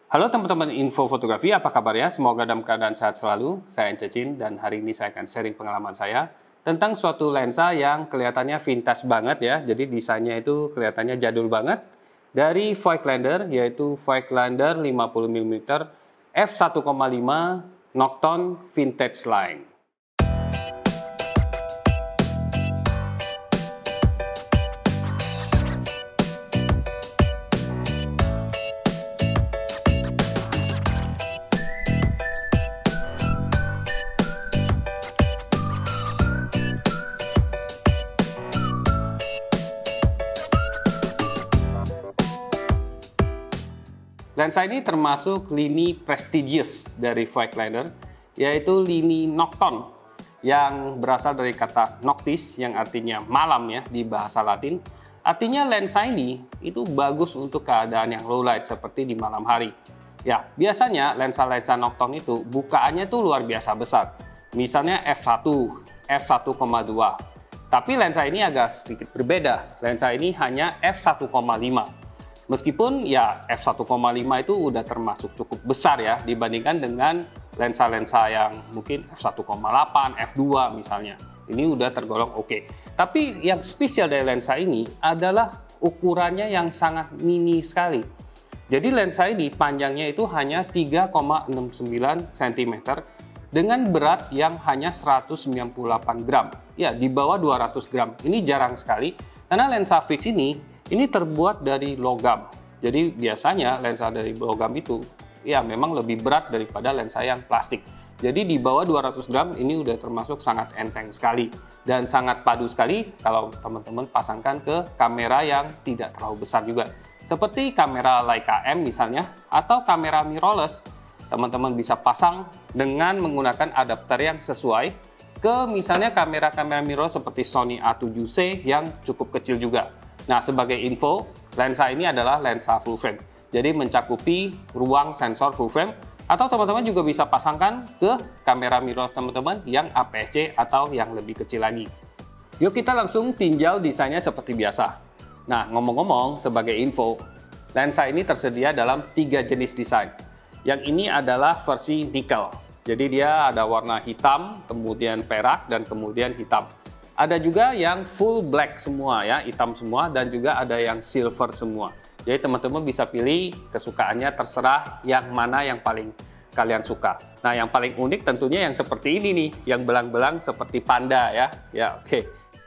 Halo teman-teman info fotografi, apa kabarnya? Semoga dalam keadaan sehat selalu. Saya Cecin dan hari ini saya akan sharing pengalaman saya tentang suatu lensa yang kelihatannya vintage banget ya. Jadi desainnya itu kelihatannya jadul banget. Dari Voigtlander, yaitu Voigtlander 50 mm f1,5 Nokton Vintage Line. Lensa ini termasuk lini prestigious dari Voigtlander, yaitu lini Nokton yang berasal dari kata noctis yang artinya malam ya di bahasa Latin. Artinya lensa ini itu bagus untuk keadaan yang low light seperti di malam hari. Ya, biasanya lensa-lensa Nokton itu bukaannya tuh luar biasa besar. Misalnya f1, f1,2. Tapi lensa ini agak sedikit berbeda. Lensa ini hanya f1,5. Meskipun ya f1,5 itu udah termasuk cukup besar ya dibandingkan dengan lensa-lensa yang mungkin f1,8, f2 misalnya. Ini udah tergolong oke. Tapi yang spesial dari lensa ini adalah ukurannya yang sangat mini sekali. Jadi lensa ini panjangnya itu hanya 3,69 cm dengan berat yang hanya 198 gram. Ya, di bawah 200 gram. Ini jarang sekali karena lensa fix ini terbuat dari logam. Jadi biasanya lensa dari logam itu ya memang lebih berat daripada lensa yang plastik. Jadi di bawah 200 gram ini udah termasuk sangat enteng sekali. Dan sangat padu sekali kalau teman-teman pasangkan ke kamera yang tidak terlalu besar juga. Seperti kamera Leica M misalnya, atau kamera mirrorless. Teman-teman bisa pasang dengan menggunakan adapter yang sesuai ke misalnya kamera-kamera mirrorless seperti Sony A7C yang cukup kecil juga. Nah, sebagai info, lensa ini adalah lensa full frame. Jadi mencakupi ruang sensor full frame, atau teman-teman juga bisa pasangkan ke kamera mirrorless teman-teman yang APS-C atau yang lebih kecil lagi. Yuk kita langsung tinjau desainnya seperti biasa. Nah, ngomong-ngomong sebagai info, lensa ini tersedia dalam 3 jenis desain. Yang ini adalah versi nikel. Jadi dia ada warna hitam, kemudian perak, dan kemudian hitam. Ada juga yang full black semua ya, hitam semua, dan juga ada yang silver semua. Jadi teman-teman bisa pilih kesukaannya, terserah yang mana yang paling kalian suka. Nah, yang paling unik tentunya yang seperti ini nih, yang belang-belang seperti panda ya. Ya, oke.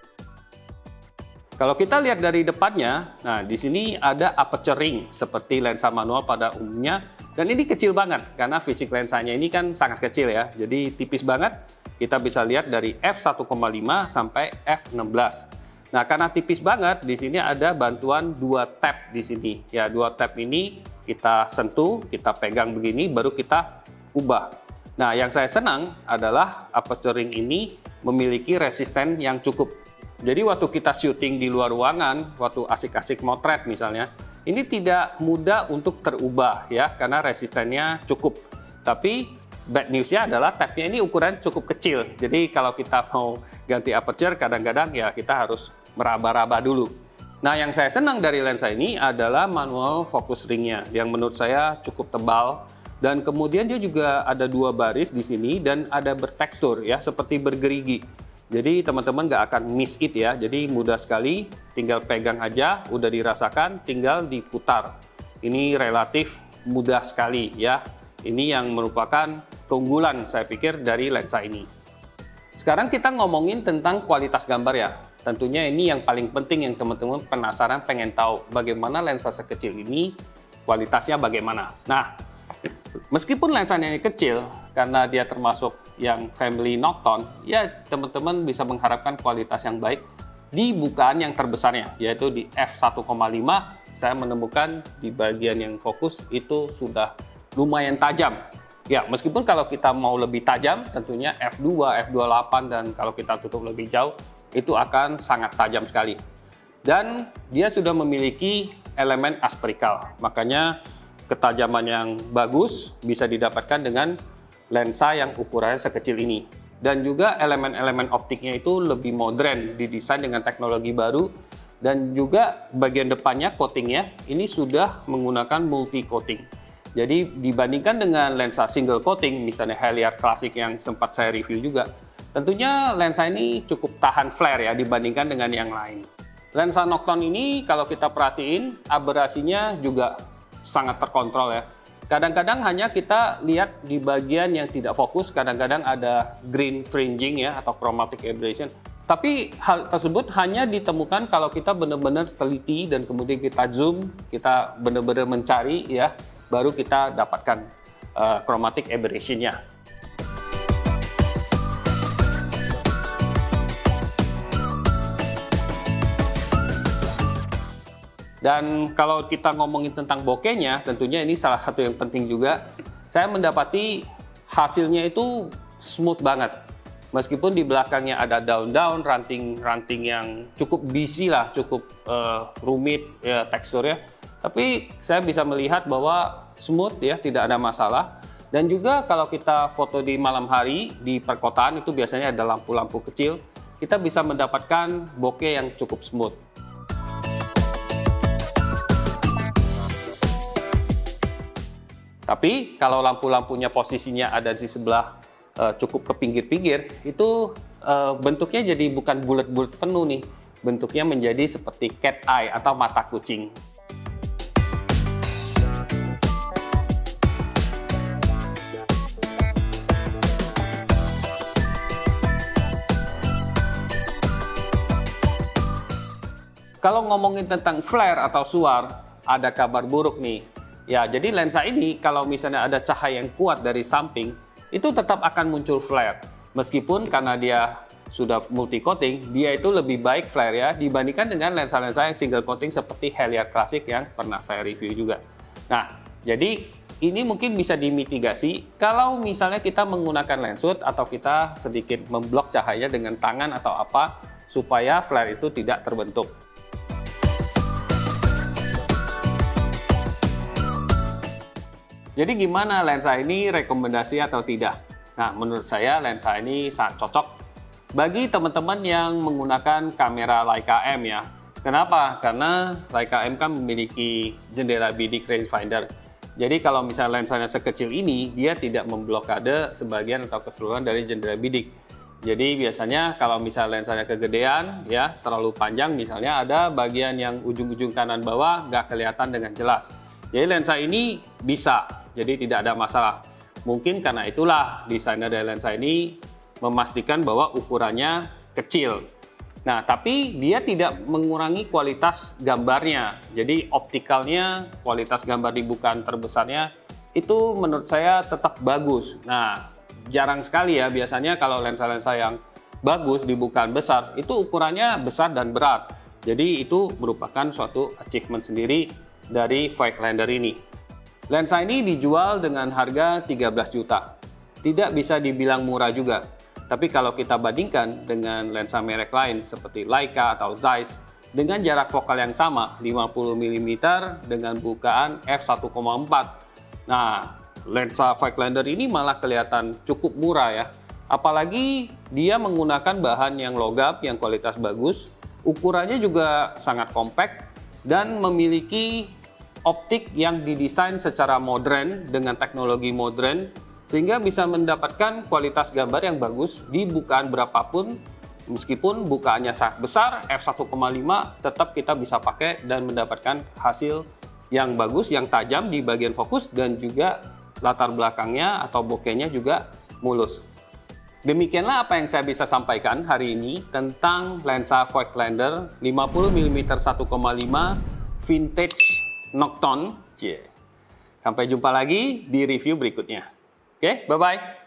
Kalau kita lihat dari depannya, nah di sini ada aperture ring seperti lensa manual pada umumnya, dan ini kecil banget karena fisik lensanya ini kan sangat kecil ya. Jadi tipis banget. Kita bisa lihat dari f1,5 sampai f16. Nah, karena tipis banget, di sini ada bantuan 2 tab di sini. Ya, 2 tab ini kita sentuh, kita pegang begini, baru kita ubah. Nah, yang saya senang adalah aperture ring ini memiliki resisten yang cukup. Jadi waktu kita syuting di luar ruangan, waktu asik-asik motret misalnya, ini tidak mudah untuk terubah ya, karena resistennya cukup. Tapi bad newsnya adalah tabnya ini ukuran cukup kecil. Jadi kalau kita mau ganti aperture, kadang-kadang ya kita harus meraba-raba dulu. Nah, yang saya senang dari lensa ini adalah manual focus ringnya yang menurut saya cukup tebal, dan kemudian dia juga ada 2 baris di sini dan ada bertekstur ya, seperti bergerigi. Jadi teman-teman nggak akan miss it ya. Jadi mudah sekali, tinggal pegang aja, udah dirasakan, tinggal diputar. Ini relatif mudah sekali ya. Ini yang merupakan keunggulan saya pikir dari lensa ini. Sekarang kita ngomongin tentang kualitas gambar ya. Tentunya ini yang paling penting yang teman-teman penasaran pengen tahu bagaimana lensa sekecil ini kualitasnya bagaimana. Nah, meskipun lensanya ini kecil karena dia termasuk yang family Nokton, ya teman-teman bisa mengharapkan kualitas yang baik di bukaan yang terbesarnya, yaitu di f1,5. Saya menemukan di bagian yang fokus itu sudah lumayan tajam. Ya, meskipun kalau kita mau lebih tajam, tentunya f2, f2.8, dan kalau kita tutup lebih jauh, itu akan sangat tajam sekali. Dan dia sudah memiliki elemen aspherical, makanya ketajaman yang bagus bisa didapatkan dengan lensa yang ukurannya sekecil ini. Dan juga elemen-elemen optiknya itu lebih modern, didesain dengan teknologi baru. Dan juga bagian depannya coatingnya ini sudah menggunakan multi coating. Jadi dibandingkan dengan lensa single coating, misalnya Heliar Classic yang sempat saya review juga, tentunya lensa ini cukup tahan flare ya dibandingkan dengan yang lain. Lensa Nokton ini kalau kita perhatiin, aberasinya juga sangat terkontrol ya. Kadang-kadang hanya kita lihat di bagian yang tidak fokus, kadang-kadang ada green fringing ya atau chromatic aberration. Tapi hal tersebut hanya ditemukan kalau kita benar-benar teliti dan kemudian kita zoom, kita benar-benar mencari ya, baru kita dapatkan chromatic aberration-nya. Dan kalau kita ngomongin tentang bokehnya, tentunya ini salah satu yang penting juga. Saya mendapati hasilnya itu smooth banget. Meskipun di belakangnya ada daun-daun, ranting-ranting yang cukup busy lah, cukup rumit ya, teksturnya. Tapi saya bisa melihat bahwa smooth ya, tidak ada masalah. Dan juga kalau kita foto di malam hari, di perkotaan itu biasanya ada lampu-lampu kecil, kita bisa mendapatkan bokeh yang cukup smooth. Tapi kalau lampu-lampunya posisinya ada di sebelah cukup ke pinggir-pinggir, itu bentuknya jadi bukan bulat-bulat penuh nih. Bentuknya menjadi seperti cat eye atau mata kucing. Kalau ngomongin tentang flare atau suar, ada kabar buruk nih. Ya, jadi lensa ini kalau misalnya ada cahaya yang kuat dari samping, itu tetap akan muncul flare. Meskipun karena dia sudah multi coating, dia itu lebih baik flare ya dibandingkan dengan lensa-lensa yang single coating seperti Heliar Classic yang pernah saya review juga. Nah, jadi ini mungkin bisa dimitigasi kalau misalnya kita menggunakan lenshood atau kita sedikit memblok cahaya dengan tangan atau apa supaya flare itu tidak terbentuk. Jadi gimana lensa ini rekomendasi atau tidak? Nah, menurut saya lensa ini sangat cocok bagi teman-teman yang menggunakan kamera Leica M ya. Kenapa? Karena Leica M kan memiliki jendela bidik rangefinder. Jadi kalau misalnya lensanya sekecil ini, dia tidak memblokade sebagian atau keseluruhan dari jendela bidik. Jadi biasanya kalau misalnya lensanya kegedean, ya terlalu panjang, misalnya ada bagian yang ujung-ujung kanan bawah nggak kelihatan dengan jelas. Jadi lensa ini bisa, jadi tidak ada masalah. Mungkin karena itulah desainer dari lensa ini memastikan bahwa ukurannya kecil. Nah, tapi dia tidak mengurangi kualitas gambarnya. Jadi optikalnya, kualitas gambar di bukaan terbesarnya itu menurut saya tetap bagus. Nah, jarang sekali ya biasanya kalau lensa-lensa yang bagus di bukaan besar itu ukurannya besar dan berat. Jadi itu merupakan suatu achievement sendiri dari Voigtlander ini. Lensa ini dijual dengan harga 13 juta. Tidak bisa dibilang murah juga. Tapi kalau kita bandingkan dengan lensa merek lain seperti Leica atau Zeiss dengan jarak fokal yang sama 50 mm dengan bukaan f1.4. Nah, lensa Voigtlander ini malah kelihatan cukup murah ya. Apalagi dia menggunakan bahan yang logam yang kualitas bagus, ukurannya juga sangat compact dan memiliki optik yang didesain secara modern dengan teknologi modern sehingga bisa mendapatkan kualitas gambar yang bagus di bukaan berapapun. Meskipun bukaannya sangat besar f1.5 tetap kita bisa pakai dan mendapatkan hasil yang bagus, yang tajam di bagian fokus dan juga latar belakangnya atau bokehnya juga mulus. Demikianlah apa yang saya bisa sampaikan hari ini tentang lensa Voigtlander 50 mm 1.5 vintage Nokton. Sampai jumpa lagi di review berikutnya. Oke, bye-bye.